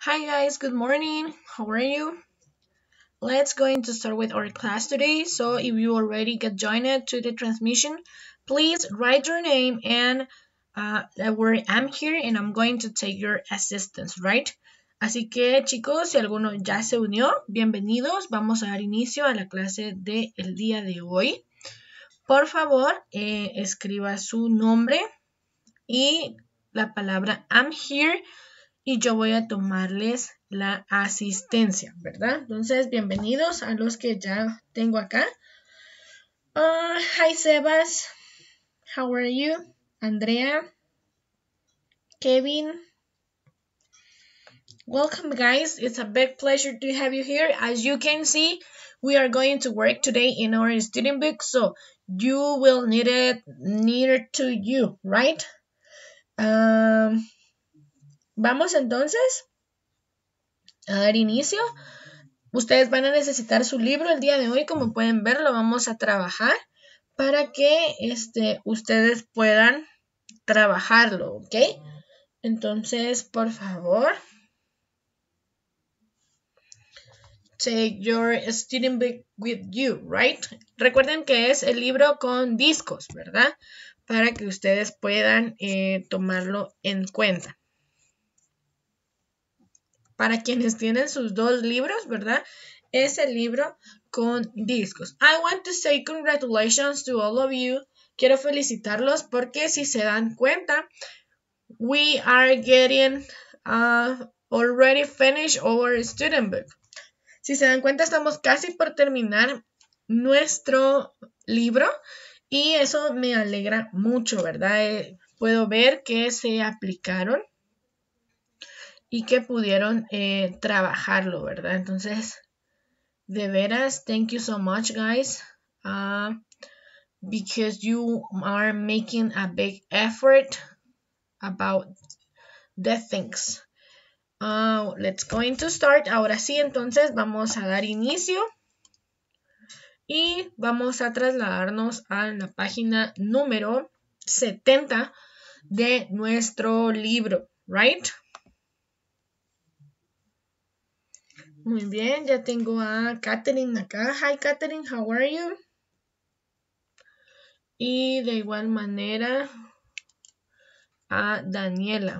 Hi guys, good morning. How are you? Let's going to start with our class today. So if you already get joined to the transmission, please write your name and the word I'm here and I'm going to take your assistance, right? Así que chicos, si alguno ya se unió, bienvenidos. Vamos a dar inicio a la clase del día de hoy. Por favor, escriba su nombre y la palabra I'm here y yo voy a tomarles la asistencia, ¿verdad? Entonces, bienvenidos a los que ya tengo acá. Hi, Sebas. How are you? Andrea. Kevin. Welcome, guys. It's a big pleasure to have you here. As you can see, we are going to work today in our student book, so you will need it near to you, right? Vamos entonces a dar inicio. Ustedes van a necesitar su libro el día de hoy, como pueden ver, lo vamos a trabajar para que ustedes puedan trabajarlo, ¿ok? Entonces, por favor, take your student book with you, right? Recuerden que es el libro con discos, ¿verdad? Para que ustedes puedan tomarlo en cuenta. Para quienes tienen sus dos libros, ¿verdad? Es el libro con discos. I want to say congratulations to all of you. Quiero felicitarlos porque si se dan cuenta, we are getting already finished our student book. Si se dan cuenta, estamos casi por terminar nuestro libro y eso me alegra mucho, ¿verdad? Puedo ver que se aplicaron y que pudieron trabajarlo, ¿verdad? Entonces, de veras, thank you so much, guys, because you are making a big effort about the things. Let's going to start. Ahora sí, entonces, vamos a dar inicio y vamos a trasladarnos a la página número 70 de nuestro libro, right? Muy bien, ya tengo a Katherine acá. Hi, Katherine, how are you? Y de igual manera a Daniela.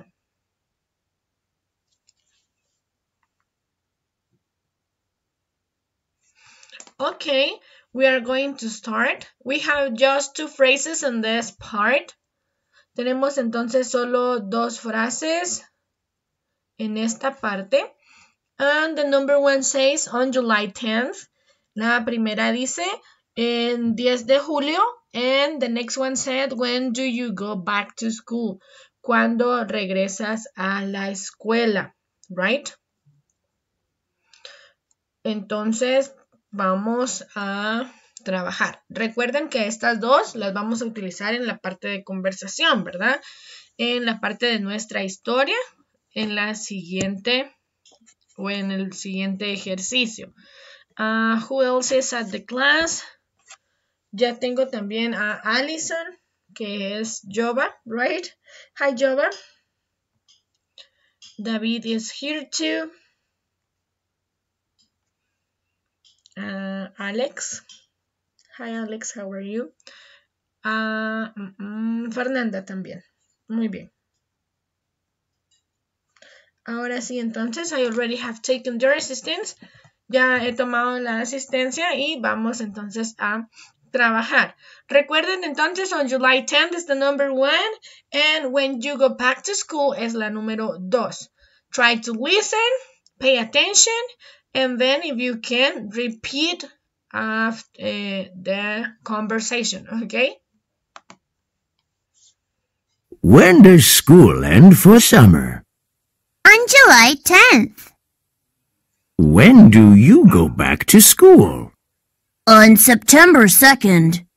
Okay, we are going to start. We have just two phrases in this part. Tenemos entonces solo dos frases en esta parte. And the number one says on July 10th. La primera dice en 10 de julio. And the next one said, when do you go back to school? Cuando regresas a la escuela, right? Entonces, vamos a trabajar. Recuerden que estas dos las vamos a utilizar en la parte de conversación, ¿verdad? En la parte de nuestra historia, en la siguiente o en el siguiente ejercicio. Who else is at the class? Ya tengo también a Allison, que es Jova, right? Hi, Jova. David is here too. Alex. Hi, Alex, how are you? Fernanda también. Muy bien. Ahora sí, entonces, I already have taken your assistance. Ya he tomado la asistencia y vamos entonces a trabajar. Recuerden entonces, on July 10th is the number 1 and when you go back to school es la número 2. Try to listen, pay attention, and then if you can, repeat the conversation, okay? When does school end for summer? On July 10th. When do you go back to school? On September 2nd.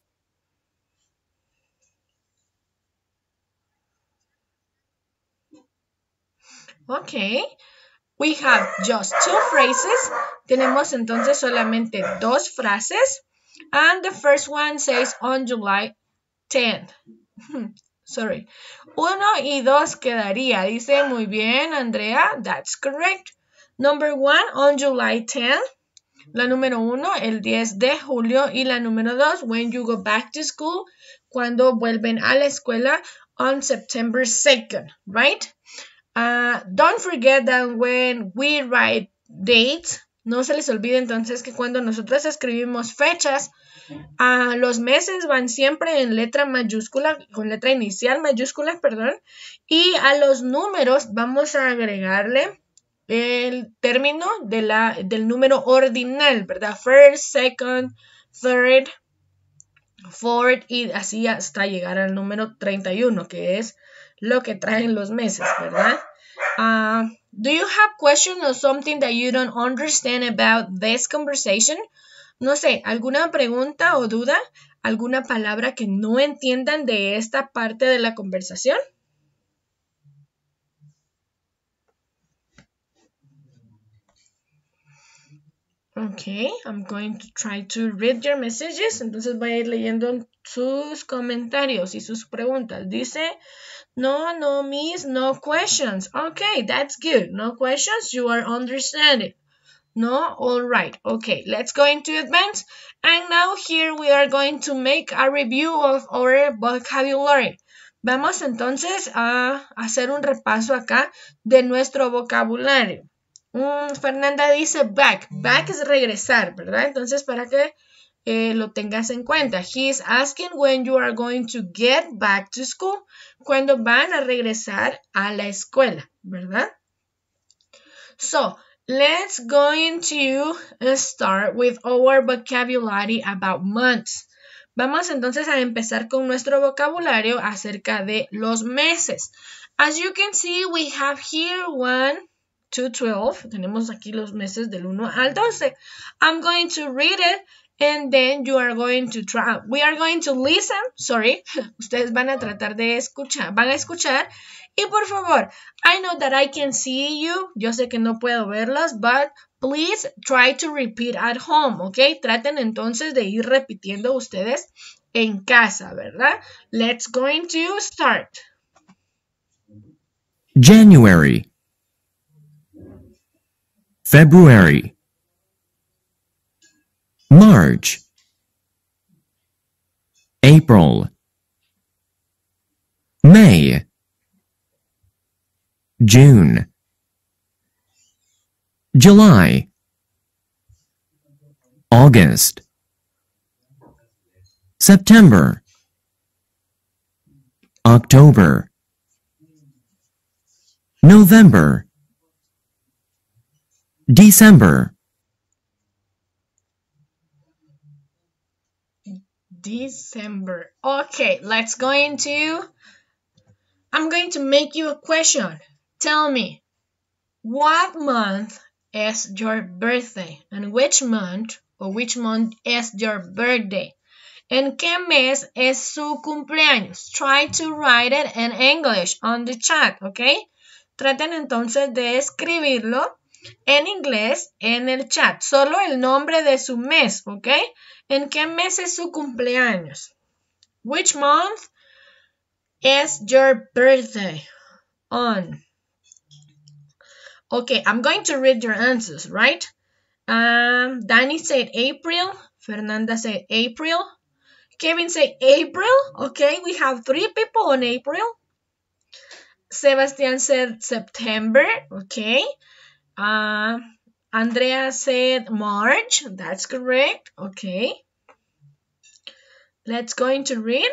Okay, we have just two phrases. Tenemos entonces solamente dos frases. And the first one says on July 10th. Sorry. 1 y 2 quedaría. Dice muy bien, Andrea. That's correct. Number 1, on July 10th. La número 1, el 10 de julio. Y la número 2, when you go back to school, cuando vuelven a la escuela, on September 2nd, right? Don't forget that when we write dates, no se les olvide entonces que cuando nosotros escribimos fechas, los meses van siempre en letra mayúscula, con letra inicial mayúscula, perdón, y a los números vamos a agregarle el término del número ordinal, ¿verdad? First, second, third, fourth y así hasta llegar al número 31, que es lo que traen los meses, ¿verdad? Do you have questions or something that you don't understand about this conversation? No sé, ¿alguna pregunta o duda? ¿Alguna palabra que no entiendan de esta parte de la conversación? Okay, I'm going to try to read your messages. Entonces voy a ir leyendo sus comentarios y sus preguntas. Dice, no, miss, no questions. Okay, that's good. No questions, you are understanding. No, all right. Okay, let's go into advance. And now here we are going to make a review of our vocabulary. Vamos entonces a hacer un repaso acá de nuestro vocabulario. Fernanda dice back. Back es regresar, ¿verdad? Entonces, para que lo tengas en cuenta. He is asking when you are going to get back to school. Cuando van a regresar a la escuela, ¿verdad? So, let's going to start with our vocabulary about months. Vamos entonces a empezar con nuestro vocabulario acerca de los meses. As you can see, we have here 1 to 12. Tenemos aquí los meses del 1 al 12. I'm going to read it and then you are going to try. We are going to listen. Sorry. Ustedes van a tratar de escuchar. Van a escuchar. Y por favor, I know that I can see you. Yo sé que no puedo verlos, but please try to repeat at home, ¿ok? Traten entonces de ir repitiendo ustedes en casa, ¿verdad? Let's going to start. January, February, March, April, May, June, July, August, September, October, November, December, December. Okay, let's go into. I'm going to make you a question. Tell me, what month is your birthday? And which month is your birthday? ¿En qué mes es su cumpleaños? Try to write it in English on the chat, ¿ok? Traten entonces de escribirlo en inglés en el chat. Solo el nombre de su mes, ¿ok? ¿En qué mes es su cumpleaños? Which month is your birthday on? Okay, I'm going to read your answers, right? Danny said April. Fernanda said April. Kevin said April. Okay, we have 3 people on April. Sebastian said September. Okay. Andrea said March. That's correct. Okay. Let's go into read.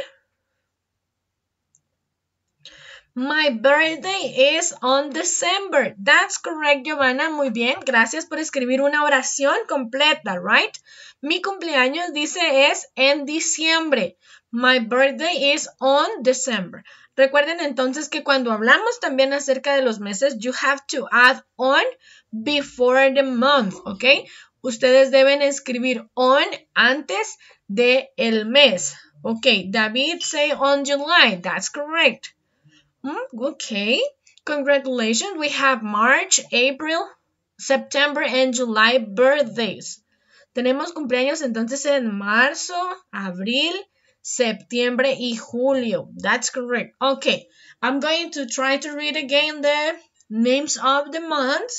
My birthday is on December. That's correct, Giovanna. Muy bien. Gracias por escribir una oración completa, right? Mi cumpleaños, dice, es en diciembre. My birthday is on December. Recuerden entonces que cuando hablamos también acerca de los meses, you have to add on before the month, ¿ok? Ustedes deben escribir on antes de el mes. Ok, David say on July. That's correct. Okay, congratulations. We have March, April, September, and July birthdays. Tenemos cumpleaños entonces en marzo, abril, septiembre y julio. That's correct. Okay, I'm going to try to read again the names of the months.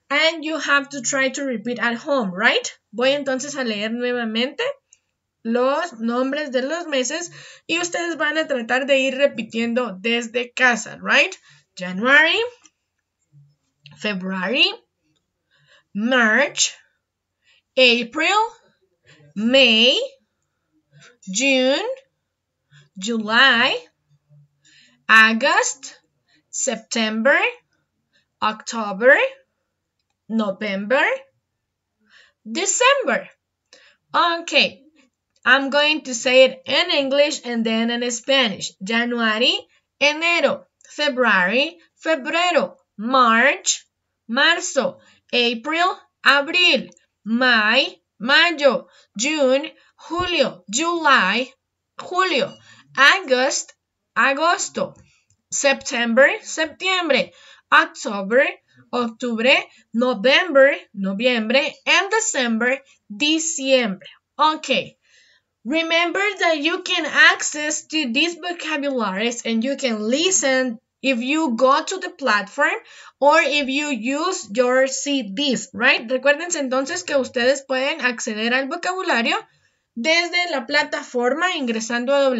and you have to try to repeat at home, right? Voy entonces a leer nuevamente los nombres de los meses y ustedes van a tratar de ir repitiendo desde casa, right? January, February, March, April, May, June, July, August, September, October, November, December. Okay, I'm going to say it in English and then in Spanish. January, enero. February, febrero. March, marzo. April, abril. May, mayo. June, julio. July, julio. August, agosto. September, septiembre. October, octubre. November, noviembre. And December, diciembre. Okay. Remember that you can access to these vocabularies and you can listen if you go to the platform or if you use your CDs, right? Recuérdense entonces que ustedes pueden acceder al vocabulario desde la plataforma ingresando a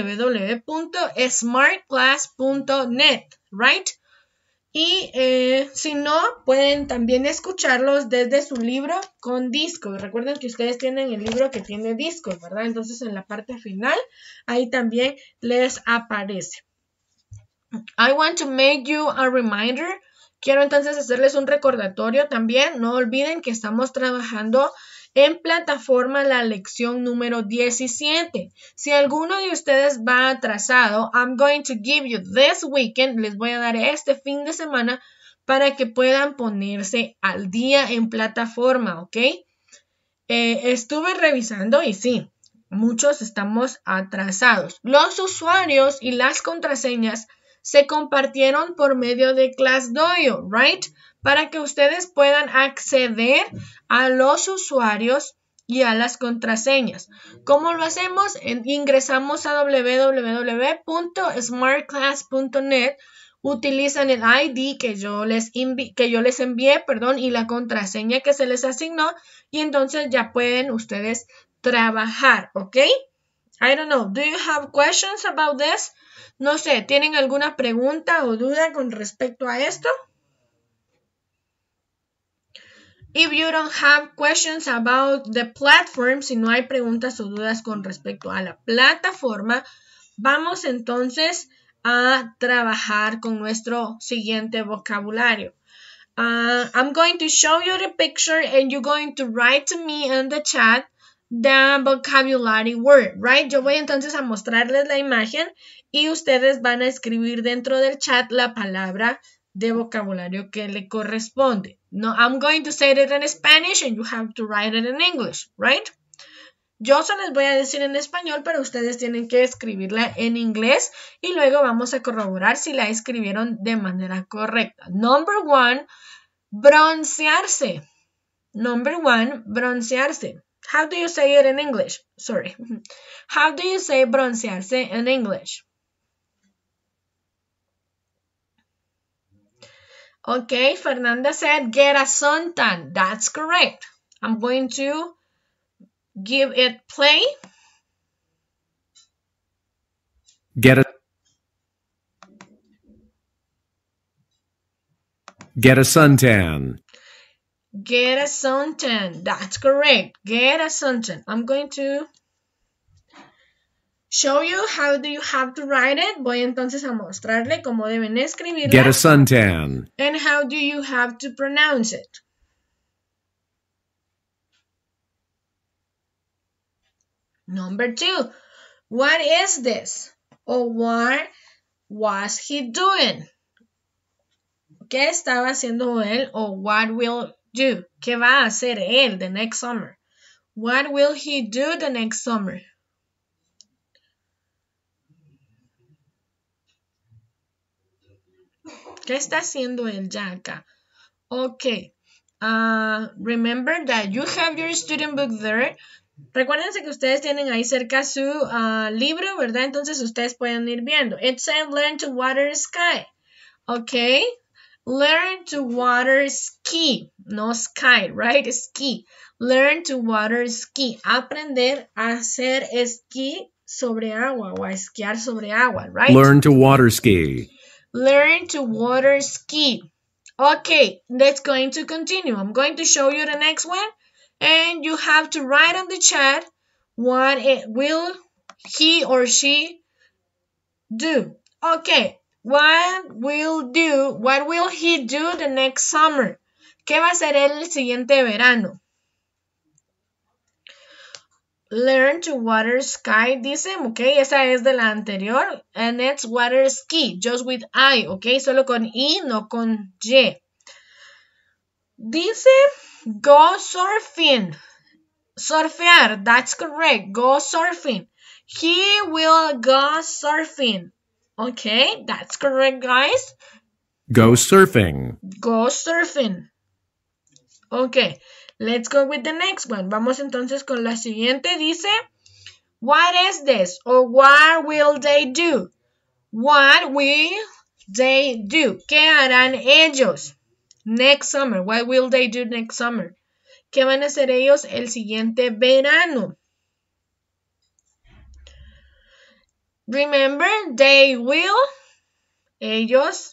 www.smartclass.net, right? Y si no, pueden también escucharlos desde su libro con discos. Recuerden que ustedes tienen el libro que tiene discos, ¿verdad? Entonces en la parte final, ahí también les aparece. I want to make you a reminder. Quiero entonces hacerles un recordatorio también. No olviden que estamos trabajando en plataforma la lección número 17. Si alguno de ustedes va atrasado, I'm going to give you this weekend, les voy a dar este fin de semana para que puedan ponerse al día en plataforma, ¿ok? Estuve revisando y sí, muchos estamos atrasados. Los usuarios y las contraseñas se compartieron por medio de ClassDojo, right? Para que ustedes puedan acceder a los usuarios y a las contraseñas. ¿Cómo lo hacemos? Ingresamos a www.smartclass.net, utilizan el ID que yo les envié, y la contraseña que se les asignó y entonces ya pueden ustedes trabajar, ¿ok? I don't know, do you have questions about this? No sé, ¿tienen alguna pregunta o duda con respecto a esto? If you don't have questions about the platform, si no hay preguntas o dudas con respecto a la plataforma, vamos entonces a trabajar con nuestro siguiente vocabulario. I'm going to show you the picture and you're going to write to me in the chat the vocabulary word, right? Yo voy entonces a mostrarles la imagen y ustedes van a escribir dentro del chat la palabra de vocabulario que le corresponde. No, I'm going to say it in Spanish and you have to write it in English, right? Yo se les voy a decir en español, pero ustedes tienen que escribirla en inglés y luego vamos a corroborar si la escribieron de manera correcta. Number one, broncearse. Number one, broncearse. How do you say it in English? Sorry. How do you say broncearse in English? Okay, Fernanda said get a suntan. That's correct. I'm going to give it play. Get a suntan. Get a suntan. That's correct. Get a suntan. I'm going to show you how do you have to write it. Voy entonces a mostrarle cómo deben escribirla. Get a suntan. And how do you have to pronounce it. Number two, what is this? Or what was he doing? ¿Qué estaba haciendo él? O what will do? ¿Qué va a hacer él the next summer? What will he do the next summer? ¿Qué está haciendo él ya acá? Okay. Remember that you have your student book there. Recuérdense que ustedes tienen ahí cerca su libro, ¿verdad? Entonces ustedes pueden ir viendo. It says learn to water sky. Okay. Learn to water ski. No sky, right? Ski. Learn to water ski. Aprender a hacer esquí sobre agua o a esquiar sobre agua, right? Learn to water ski. Learn to water ski. Okay, let's going to continue. I'm going to show you the next one. And you have to write on the chat what will he or she do. Okay, what will he do the next summer? ¿Qué va a hacer él el siguiente verano? Learn to water ski, dice, ok, esa es de la anterior. And it's water ski, just with I, ok, solo con I, no con Y. Dice, go surfing. Surfear, that's correct, go surfing. He will go surfing. Okay, that's correct, guys. Go surfing. Go surfing. Okay, let's go with the next one. Vamos entonces con la siguiente. Dice, what is this? Or what will they do? What will they do? ¿Qué harán ellos? Next summer. What will they do next summer? ¿Qué van a hacer ellos el siguiente verano? Remember, they will, ellos,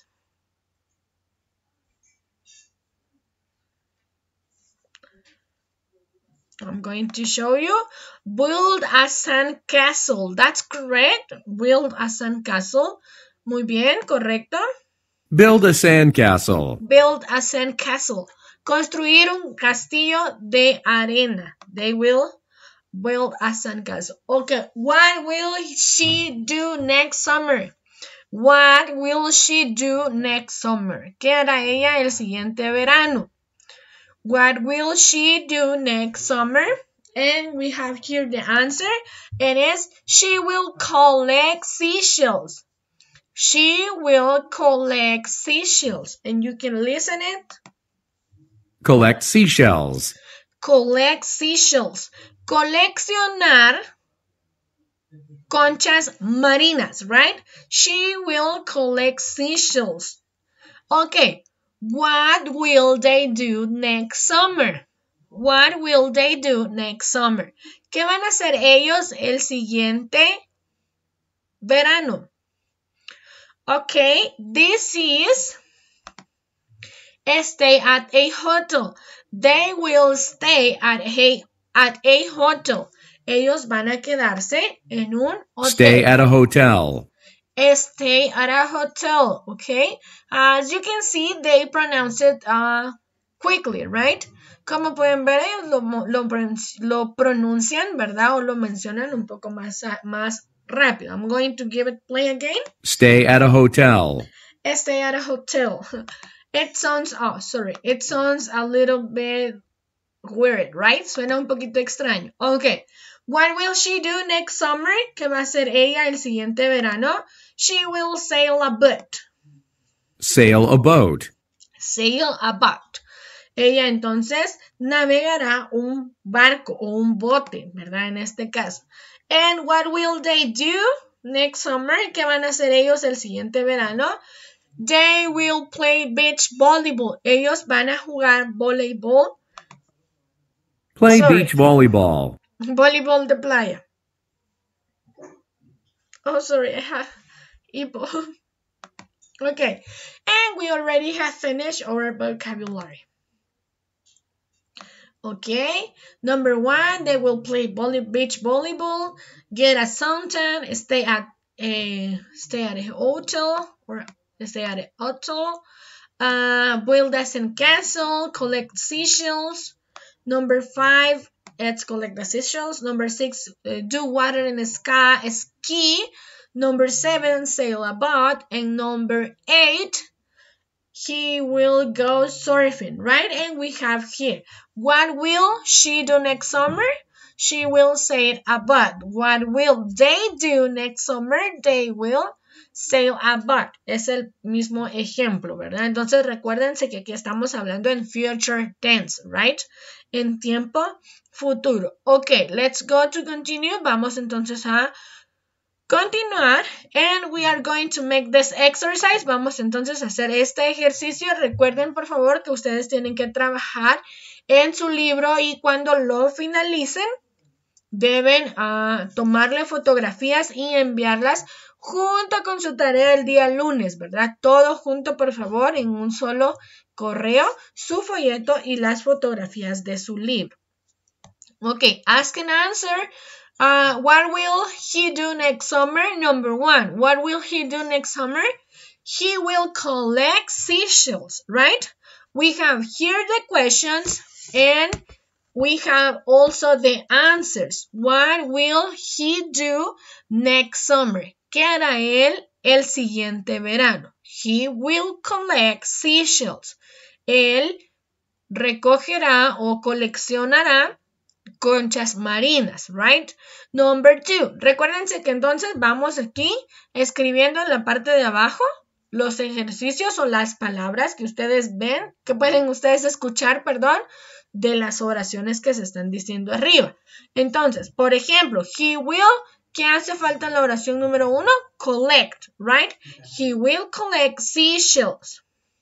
I'm going to show you, build a sand castle. That's correct, build a sand castle. Muy bien, correcto. Build a sandcastle. Build a sand castle. Construir un castillo de arena. They will build a sandcastle. Okay, what will she do next summer? What will she do next summer? ¿Qué hará ella el siguiente verano? What will she do next summer? And we have here the answer. It is, she will collect seashells. She will collect seashells. And you can listen it. Collect seashells. Collect seashells. Coleccionar conchas marinas, right? She will collect seashells. Okay, what will they do next summer? What will they do next summer? ¿Qué van a hacer ellos el siguiente verano? Okay, this is stay at a hotel. They will stay at a hotel. Ellos van a quedarse en un hotel. Stay at a hotel. Stay at a hotel, okay? As you can see, they pronounce it quickly, right? Como pueden ver, ellos lo pronuncian, ¿verdad? O lo mencionan un poco más rápido. I'm going to give it play again. Stay at a hotel. Stay at a hotel. It sounds a little bit weird, right? Suena un poquito extraño. Okay. What will she do next summer? ¿Qué va a hacer ella el siguiente verano? She will sail a boat. Sail a boat. Sail a boat. Ella entonces navegará un barco o un bote, ¿verdad? En este caso. And what will they do next summer? ¿Qué van a hacer ellos el siguiente verano? They will play beach volleyball. Ellos van a jugar voleibol. Beach volleyball. Voleibol de playa. Oh, sorry, I have hipo. Okay, and we already have finished our vocabulary. Okay, number 1, they will play beach volleyball, get a suntan, stay at a hotel, build a sandcastle, collect seashells. Number 5, let's collect the seashells. Number 6, do water in the sky, ski. Number 7, sail a boat. And number 8, he will go surfing, right? And we have here, what will she do next summer? She will sail a boat. What will they do next summer? They will sail a boat. Es el mismo ejemplo, ¿verdad? Entonces recuérdense que aquí estamos hablando en future tense, right? En tiempo futuro. Okay, let's go to continue. Vamos entonces a continuar, and we are going to make this exercise. Vamos entonces a hacer este ejercicio. Recuerden, por favor, que ustedes tienen que trabajar en su libro y cuando lo finalicen, deben tomarle fotografías y enviarlas junto con su tarea el día lunes, ¿verdad? Todo junto, por favor, en un solo correo, su folleto y las fotografías de su libro. Okay, ask and answer. What will he do next summer? Number 1. What will he do next summer? He will collect seashells, right? We have here the questions and we have also the answers. What will he do next summer? ¿Qué hará él el siguiente verano? He will collect seashells. Él recogerá o coleccionará conchas marinas, right? Number 2. Recuérdense que entonces vamos aquí escribiendo en la parte de abajo los ejercicios o las palabras que ustedes ven, que pueden ustedes escuchar, perdón, de las oraciones que se están diciendo arriba. Entonces, por ejemplo, he will, ¿qué hace falta en la oración número 1? Collect, right? He will collect seashells.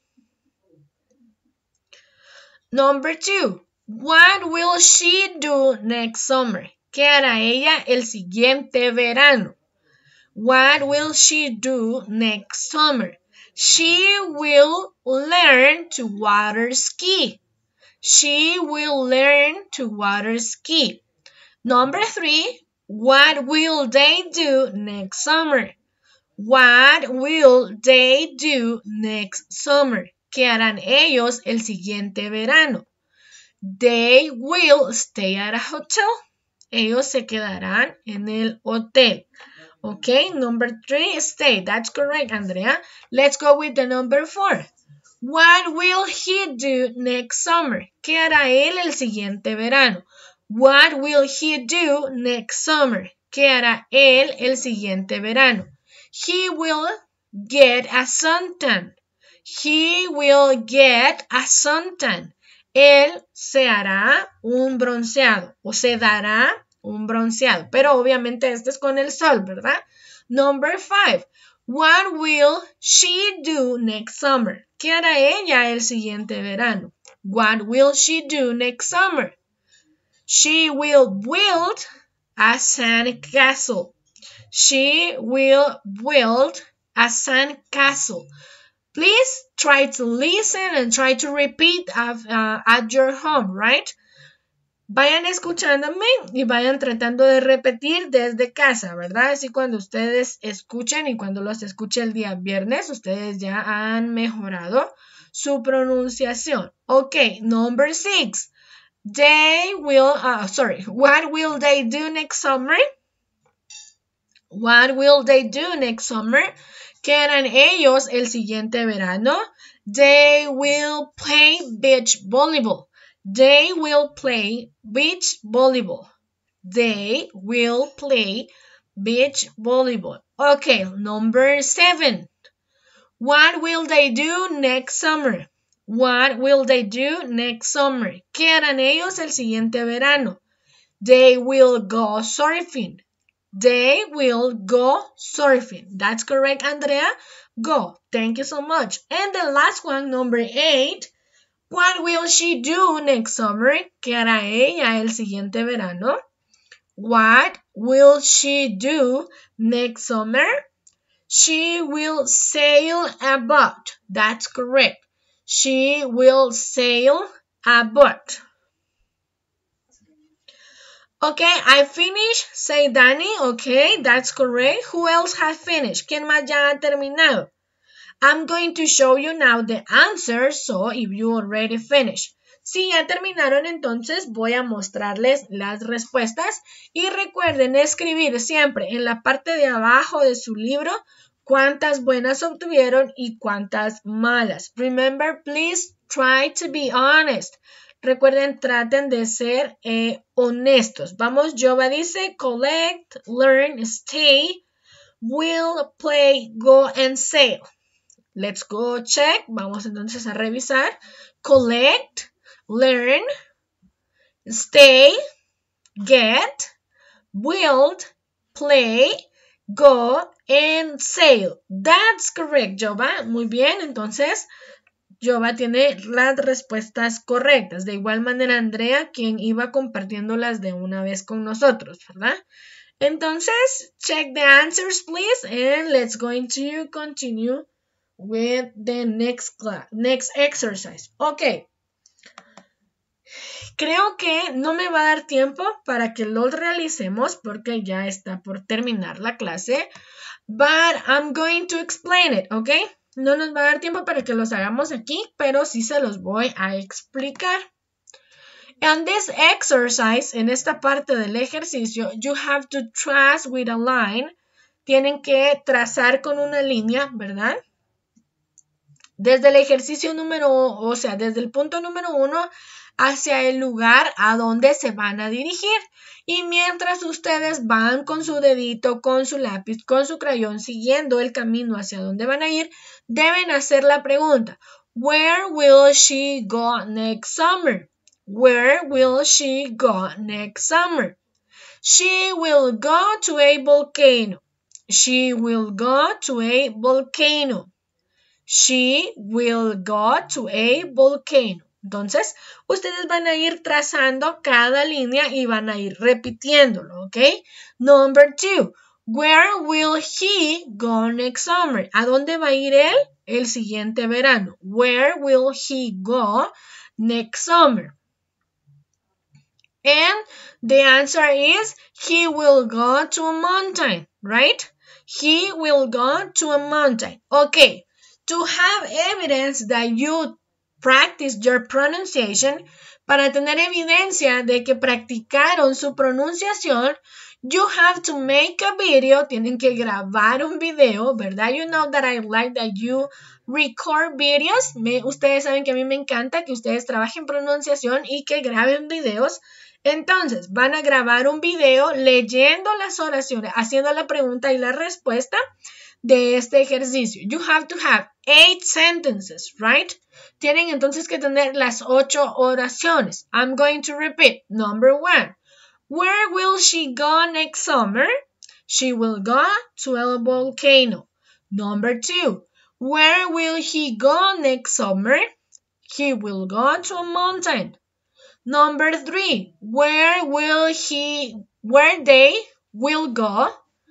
Number 2. What will she do next summer? ¿Qué hará ella el siguiente verano? What will she do next summer? She will learn to water ski. She will learn to water ski. Number 3. What will they do next summer? What will they do next summer? ¿Qué harán ellos el siguiente verano? They will stay at a hotel. Ellos se quedarán en el hotel. Okay, number 3, stay. That's correct, Andrea. Let's go with the number 4. What will he do next summer? ¿Qué hará él el siguiente verano? What will he do next summer? ¿Qué hará él el siguiente verano? He will get a suntan. He will get a suntan. Él se hará un bronceado o se dará un bronceado. Pero obviamente este es con el sol, ¿verdad? Number 5. What will she do next summer? ¿Qué hará ella el siguiente verano? What will she do next summer? She will build a sandcastle. She will build a sandcastle. Please try to listen and try to repeat at your home, right? Vayan escuchándome y vayan tratando de repetir desde casa, ¿verdad? Así cuando ustedes escuchen y cuando los escuche el día viernes, ustedes ya han mejorado su pronunciación. Okay, number 6. What will they do next summer? What will they do next summer? ¿Qué harán ellos el siguiente verano? They will play beach volleyball. They will play beach volleyball. They will play beach volleyball. Okay, number 7. What will they do next summer? What will they do next summer? ¿Qué harán ellos el siguiente verano? They will go surfing. They will go surfing. That's correct, Andrea. Go. Thank you so much. And the last one, number 8. What will she do next summer? ¿Qué hará ella el siguiente verano? What will she do next summer? She will sail a boat. That's correct. She will sail a boat. Okay, I finished. Say Danny. Okay, that's correct. Who else has finished? ¿Quién más ya ha terminado? I'm going to show you now the answers, so if you already finished. Si ya terminaron, entonces voy a mostrarles las respuestas y recuerden escribir siempre en la parte de abajo de su libro cuántas buenas obtuvieron y cuántas malas. Remember, please try to be honest. Recuerden, traten de ser honestos. Vamos, Jova dice, collect, learn, stay, will, play, go, and sail. Let's go check. Vamos entonces a revisar. Collect, learn, stay, get, build, play, go, and sail. That's correct, Jova. Muy bien, entonces Jova tiene las respuestas correctas. De igual manera, Andrea, quien iba compartiéndolas de una vez con nosotros, ¿verdad? Entonces, check the answers, please, and let's going to continue with the next exercise. Ok. Creo que no me va a dar tiempo para que lo realicemos porque ya está por terminar la clase. But I'm going to explain it, ¿ok? No nos va a dar tiempo para que los hagamos aquí, pero sí se los voy a explicar. And this exercise, en esta parte del ejercicio, you have to trace with a line. Tienen que trazar con una línea, ¿verdad? Desde el ejercicio desde el punto número 1 hacia el lugar a donde se van a dirigir. Y mientras ustedes van con su dedito, con su lápiz, con su crayón, siguiendo el camino hacia donde van a ir, deben hacer la pregunta, Where will she go next summer? Where will she go next summer? She will go to a volcano. She will go to a volcano. She will go to a volcano. Entonces, ustedes van a ir trazando cada línea y van a ir repitiéndolo, ¿ok? Number 2. Where will he go next summer? ¿A dónde va a ir él el siguiente verano? Where will he go next summer? And the answer is he will go to a mountain, right? He will go to a mountain. Okay, to have evidence that you practice your pronunciation, para tener evidencia de que practicaron su pronunciación, you have to make a video, tienen que grabar un video, ¿verdad? You know that I like that you record videos. Ustedes saben que a mí me encanta que ustedes trabajen pronunciación y que graben videos. Entonces, van a grabar un video leyendo las oraciones, haciendo la pregunta y la respuesta de este ejercicio. You have to have 8 sentences, right? Tienen entonces que tener las 8 oraciones. I'm going to repeat. Number 1. Where will she go next summer? She will go to a volcano. Number 2. Where will he go next summer? He will go to a mountain. Number 3, where they will go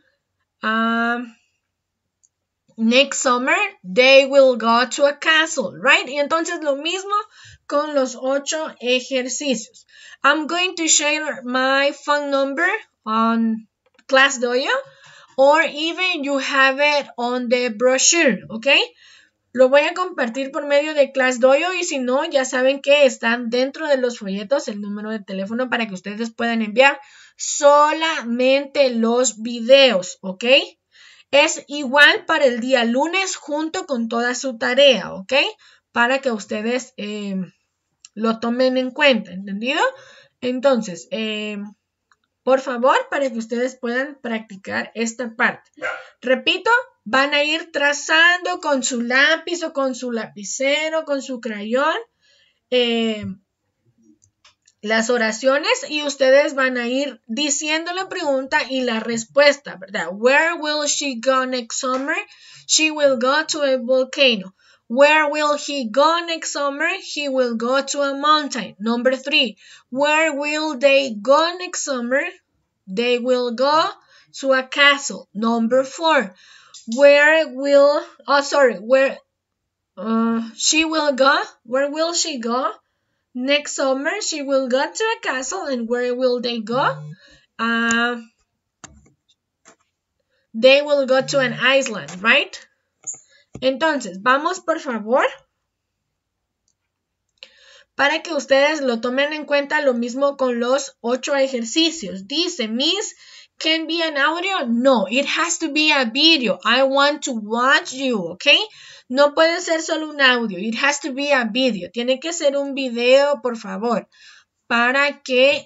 next summer, they will go to a castle, right? Y entonces lo mismo con los 8 ejercicios. I'm going to share my phone number on ClassDojo, or even you have it on the brochure, okay? Lo voy a compartir por medio de ClassDojo y si no, ya saben que están dentro de los folletos el número de teléfono para que ustedes puedan enviar solamente los videos, ¿ok? Es igual para el día lunes junto con toda su tarea, ¿ok? Para que ustedes lo tomen en cuenta, ¿entendido? Entonces, por favor, para que ustedes puedan practicar esta parte. Repito, van a ir trazando con su lápiz o con su lapicero, con su crayón, las oraciones y ustedes van a ir diciendo la pregunta y la respuesta, ¿verdad? Where will she go next summer? She will go to a volcano. Where will he go next summer? He will go to a mountain. Number 3. Where will they go next summer? They will go to a castle. Number 4. Where she will go? Where will she go? Next summer, she will go to a castle. And where will they go? They will go to an island, right? Entonces, vamos por favor, para que ustedes lo tomen en cuenta, lo mismo con los 8 ejercicios. Dice, Miss, can be an audio? No, it has to be a video. I want to watch you, okay? No puede ser solo un audio. It has to be a video. Tiene que ser un video, por favor, para que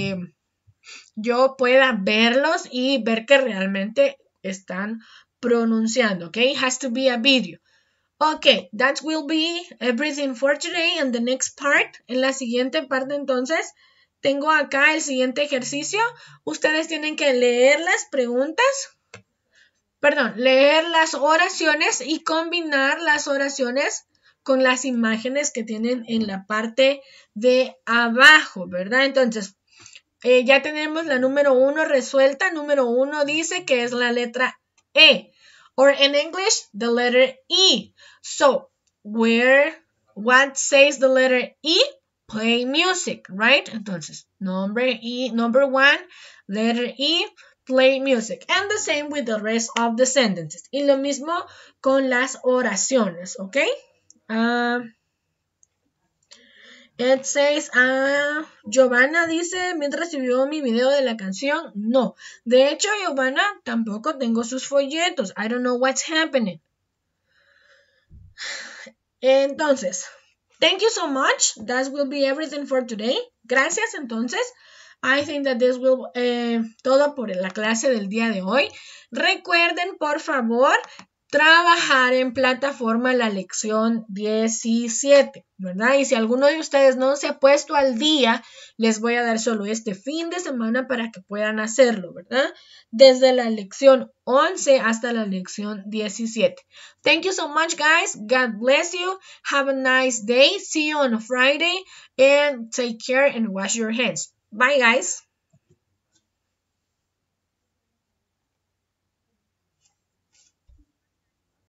yo pueda verlos y ver que realmente están pronunciando, okay? It has to be a video. Okay, that will be everything for today. And the next part, en la siguiente parte entonces, tengo acá el siguiente ejercicio. Ustedes tienen que leer las preguntas leer las oraciones y combinar las oraciones con las imágenes que tienen en la parte de abajo, ¿verdad? Entonces, ya tenemos la número 1 resuelta. Número 1 dice que es la letra E. Or in English, the letter E. So, what says the letter E? Play music, right? Entonces, number 1, letter E, play music. And the same with the rest of the sentences. Y lo mismo con las oraciones, ¿ok? It says, Giovanna dice, mientras recibió mi video de la canción. No. De hecho, Giovanna, tampoco tengo sus folletos. I don't know what's happening. Entonces, thank you so much. That will be everything for today. Gracias, entonces. I think that this will todo por la clase del día de hoy. Recuerden, por favor, trabajar en plataforma la lección 17, ¿verdad? Y si alguno de ustedes no se ha puesto al día, les voy a dar solo este fin de semana para que puedan hacerlo, ¿verdad? Desde la lección 11 hasta la lección 17. Thank you so much, guys. God bless you. Have a nice day. See you on Friday. And take care and wash your hands. Bye, guys.